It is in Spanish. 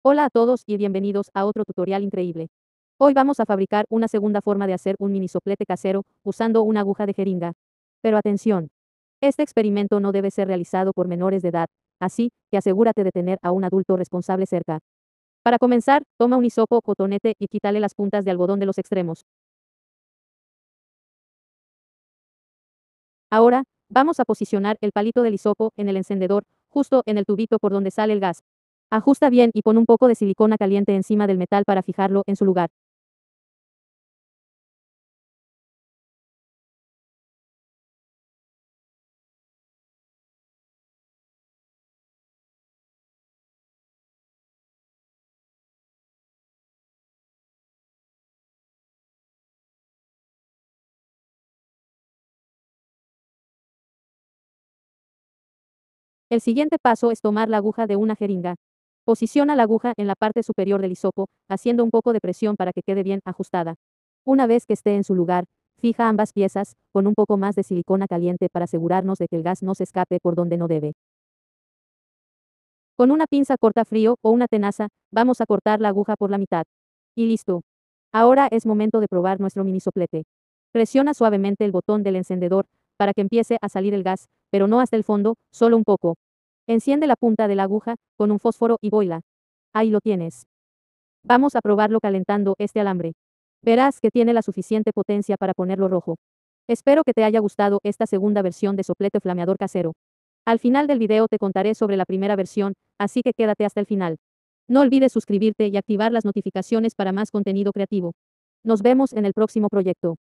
Hola a todos y bienvenidos a otro tutorial increíble. Hoy vamos a fabricar una segunda forma de hacer un mini soplete casero usando una aguja de jeringa. Pero atención, este experimento no debe ser realizado por menores de edad, así que asegúrate de tener a un adulto responsable cerca. Para comenzar, toma un hisopo o cotonete y quítale las puntas de algodón de los extremos. Ahora, vamos a posicionar el palito del hisopo en el encendedor, justo en el tubito por donde sale el gas. Ajusta bien y pon un poco de silicona caliente encima del metal para fijarlo en su lugar. El siguiente paso es tomar la aguja de una jeringa. Posiciona la aguja en la parte superior del hisopo, haciendo un poco de presión para que quede bien ajustada. Una vez que esté en su lugar, fija ambas piezas con un poco más de silicona caliente para asegurarnos de que el gas no se escape por donde no debe. Con una pinza corta frío o una tenaza, vamos a cortar la aguja por la mitad. Y listo. Ahora es momento de probar nuestro mini soplete. Presiona suavemente el botón del encendedor para que empiece a salir el gas, pero no hasta el fondo, solo un poco. Enciende la punta de la aguja con un fósforo y boila. Ahí lo tienes. Vamos a probarlo calentando este alambre. Verás que tiene la suficiente potencia para ponerlo rojo. Espero que te haya gustado esta segunda versión de soplete flameador casero. Al final del video te contaré sobre la primera versión, así que quédate hasta el final. No olvides suscribirte y activar las notificaciones para más contenido creativo. Nos vemos en el próximo proyecto.